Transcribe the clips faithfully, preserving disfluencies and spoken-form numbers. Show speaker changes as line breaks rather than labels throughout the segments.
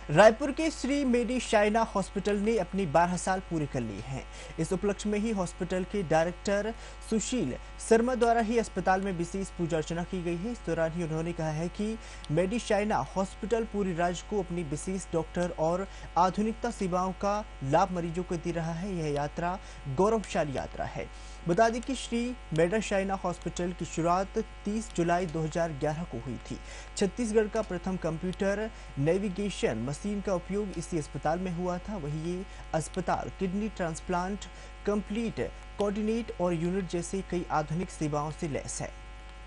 रायपुर के श्री मेडी शाइना हॉस्पिटल ने अपनी बारह साल पूरे कर लिए हैं। इस उपलक्ष्य में ही हॉस्पिटल के डायरेक्टर सुशील शर्मा द्वारा ही अस्पताल में विशेष पूजा अर्चना की गई है। इस दौरान ही उन्होंने कहा है कि मेडी शाइना हॉस्पिटल पूरे राज्य को अपनी विशेष डॉक्टर और आधुनिकता सेवाओं का लाभ मरीजों को दे रहा है। यह यात्रा गौरवशाली यात्रा है। बता दें कि श्री मेडी शाइना हॉस्पिटल की शुरुआत तीस जुलाई दो हज़ार ग्यारह को हुई थी। छत्तीसगढ़ का प्रथम कंप्यूटर नेविगेशन मशीन का उपयोग इसी अस्पताल में हुआ था। वहीं ये अस्पताल किडनी ट्रांसप्लांट, कंप्लीट कोऑर्डिनेट और यूनिट जैसे कई आधुनिक सेवाओं से लैस है।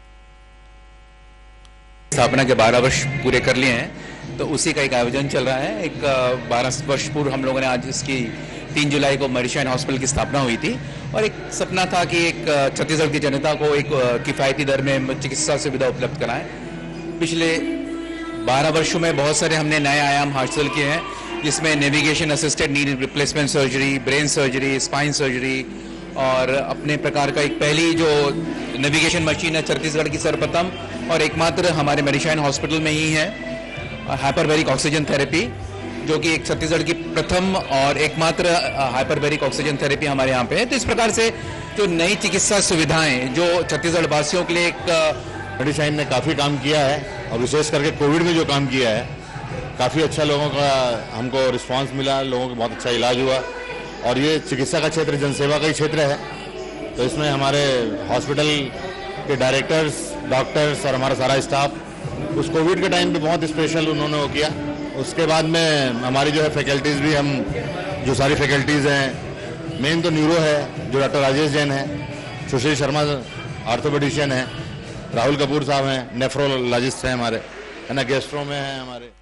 स्थापना के बारह वर्ष पूरे कर लिए हैं, तो उसी का एक आयोजन चल रहा है। एक बारह वर्ष पूर्व हम लोगों ने आज इसकी तीन जुलाई को मेडी शाइना हॉस्पिटल की स्थापना हुई थी और एक सपना था कि एक छत्तीसगढ़ की जनता को एक किफ़ायती दर में चिकित्सा सुविधा उपलब्ध कराएं। पिछले बारह वर्षों में बहुत सारे हमने नए आयाम हासिल किए हैं, जिसमें navigation assisted knee replacement surgery, brain surgery, spine surgery और अपने प्रकार का एक पहली जो नेविगेशन मशीन है छत्तीसगढ़ की सर्वप्रथम और एकमात्र हमारे मेडी शाइना हॉस्पिटल में ही है, हाइपरबैरिक ऑक्सीजन थेरेपी, जो कि एक छत्तीसगढ़ की प्रथम और एकमात्र हाइपरबैरिक ऑक्सीजन थेरेपी हमारे यहाँ पे है। तो इस प्रकार से जो नई चिकित्सा सुविधाएं जो छत्तीसगढ़ वासियों के लिए एक
मेडी शाइना ने काफ़ी काम किया है और विशेष करके कोविड में जो काम किया है, काफ़ी अच्छा लोगों का हमको रिस्पांस मिला, लोगों का बहुत अच्छा इलाज हुआ और ये चिकित्सा का क्षेत्र जनसेवा का ही क्षेत्र है। तो इसमें हमारे हॉस्पिटल के डायरेक्टर्स, डॉक्टर्स और हमारा सारा स्टाफ उस कोविड के टाइम पे बहुत स्पेशल उन्होंने वो किया। उसके बाद में हमारी जो है फैकल्टीज़ भी, हम जो सारी फैकल्टीज़ हैं, मेन तो न्यूरो है जो डॉक्टर राजेश जैन है, सुशील शर्मा ऑर्थोपेडिशियन है, राहुल कपूर साहब हैं, नेफ्रोलॉजिस्ट हैं हमारे, है ना, गैस्ट्रो में हैं हमारे।